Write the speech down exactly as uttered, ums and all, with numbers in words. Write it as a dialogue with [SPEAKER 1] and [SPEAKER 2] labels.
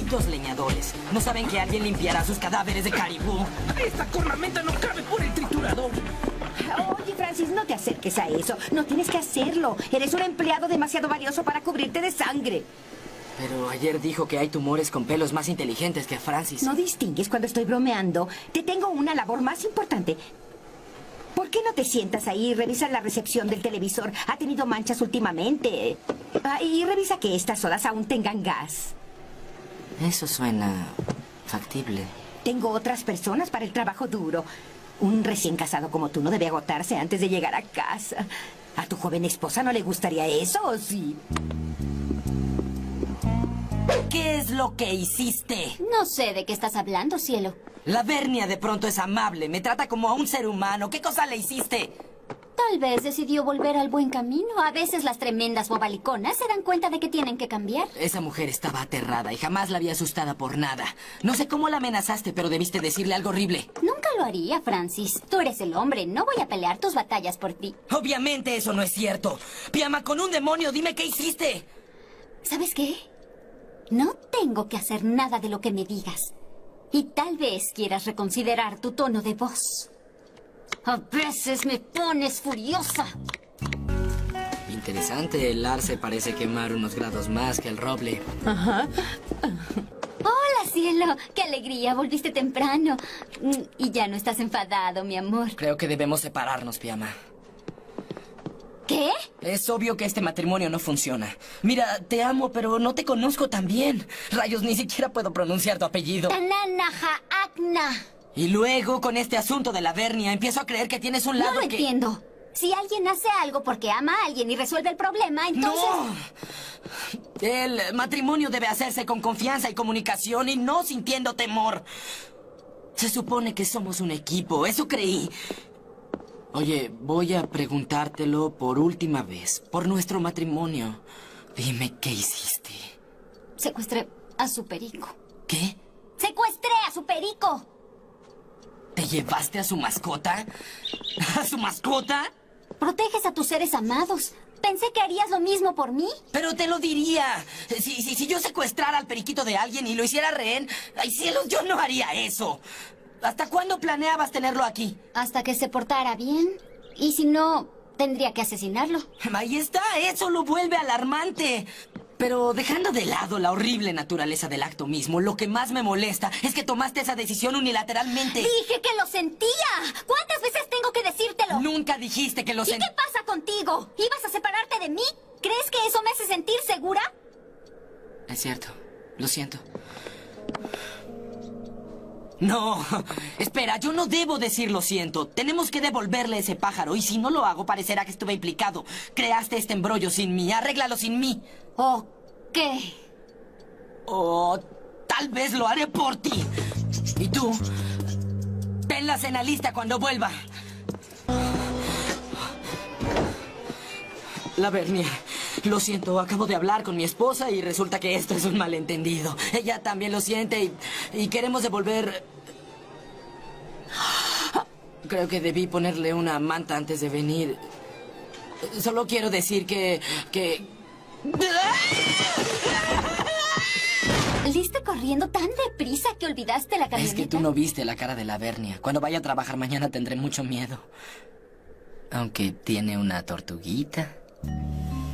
[SPEAKER 1] Malditos leñadores. ¿No saben que alguien limpiará sus cadáveres de caribú?
[SPEAKER 2] ¡Esta cornamenta no cabe por el triturador!
[SPEAKER 3] Oye, Francis, no te acerques a eso. No tienes que hacerlo. Eres un empleado demasiado valioso para cubrirte de sangre.
[SPEAKER 1] Pero ayer dijo que hay tumores con pelos más inteligentes que Francis.
[SPEAKER 3] ¿No distingues cuando estoy bromeando? Te tengo una labor más importante. ¿Por qué no te sientas ahí y revisas la recepción del televisor? Ha tenido manchas últimamente. Ah, y revisa que estas sodas aún tengan gas.
[SPEAKER 1] Eso suena factible.
[SPEAKER 3] Tengo otras personas para el trabajo duro. Un recién casado como tú no debe agotarse antes de llegar a casa. ¿A tu joven esposa no le gustaría eso o sí?
[SPEAKER 1] ¿Qué es lo que hiciste?
[SPEAKER 4] No sé de qué estás hablando, cielo.
[SPEAKER 1] La Vernia de pronto es amable. Me trata como a un ser humano. ¿Qué cosa le hiciste?
[SPEAKER 4] Tal vez decidió volver al buen camino. A veces las tremendas bobaliconas se dan cuenta de que tienen que cambiar.
[SPEAKER 1] Esa mujer estaba aterrada y jamás la había asustada por nada. No sé cómo la amenazaste, pero debiste decirle algo horrible.
[SPEAKER 4] Nunca lo haría, Francis. Tú eres el hombre. No voy a pelear tus batallas por ti.
[SPEAKER 1] Obviamente eso no es cierto. Piama, con un demonio, dime qué hiciste.
[SPEAKER 4] ¿Sabes qué? No tengo que hacer nada de lo que me digas. Y tal vez quieras reconsiderar tu tono de voz. A veces me pones furiosa.
[SPEAKER 1] Interesante, el arce parece quemar unos grados más que el roble.
[SPEAKER 3] Ajá.
[SPEAKER 4] Hola, cielo. Qué alegría, volviste temprano. Y ya no estás enfadado, mi amor.
[SPEAKER 1] Creo que debemos separarnos, Piama.
[SPEAKER 4] ¿Qué?
[SPEAKER 1] Es obvio que este matrimonio no funciona. Mira, te amo, pero no te conozco tan bien. Rayos, ni siquiera puedo pronunciar tu apellido.
[SPEAKER 4] Tananaja Akna.
[SPEAKER 1] Y luego, con este asunto de la Vernia, empiezo a creer que tienes un lado
[SPEAKER 4] No lo
[SPEAKER 1] que...
[SPEAKER 4] entiendo. Si alguien hace algo porque ama a alguien y resuelve el problema, entonces...
[SPEAKER 1] ¡No! El matrimonio debe hacerse con confianza y comunicación y no sintiendo temor. Se supone que somos un equipo, eso creí. Oye, voy a preguntártelo por última vez, por nuestro matrimonio. Dime qué hiciste.
[SPEAKER 4] Secuestré a su perico.
[SPEAKER 1] ¿Qué?
[SPEAKER 4] ¡Secuestré a su perico!
[SPEAKER 1] ¿Te llevaste a su mascota? ¿A su mascota?
[SPEAKER 4] Proteges a tus seres amados. Pensé que harías lo mismo por mí.
[SPEAKER 1] Pero te lo diría. Si, si, si yo secuestrara al periquito de alguien y lo hiciera rehén... ¡Ay, cielos! Yo no haría eso. ¿Hasta cuándo planeabas tenerlo aquí?
[SPEAKER 4] Hasta que se portara bien. Y si no, tendría que asesinarlo.
[SPEAKER 1] Ahí está, eso lo vuelve alarmante. Pero dejando de lado la horrible naturaleza del acto mismo, lo que más me molesta es que tomaste esa decisión unilateralmente.
[SPEAKER 4] ¡Dije que lo sentía! ¿Cuántas veces tengo que decírtelo?
[SPEAKER 1] Nunca dijiste que lo
[SPEAKER 4] ¿Y
[SPEAKER 1] sentía.
[SPEAKER 4] qué pasa contigo? ¿Ibas a separarte de mí? ¿Crees que eso me hace sentir segura?
[SPEAKER 1] Es cierto, lo siento. No, espera, yo no debo decir lo siento. Tenemos que devolverle ese pájaro y si no lo hago parecerá que estuve implicado. Creaste este embrollo sin mí, arréglalo sin mí.
[SPEAKER 4] ¿O qué?
[SPEAKER 1] O tal vez lo haré por ti. ¿Y tú? Ven la cena lista cuando vuelva. La Vernia, lo siento, acabo de hablar con mi esposa y resulta que esto es un malentendido. Ella también lo siente y, y queremos devolver... Creo que debí ponerle una manta antes de venir. Solo quiero decir que... que...
[SPEAKER 4] ¿Saliste corriendo tan deprisa que olvidaste la camioneta?
[SPEAKER 1] Es que tú no viste la cara de la Vernia. Cuando vaya a trabajar mañana tendré mucho miedo. Aunque tiene una tortuguita.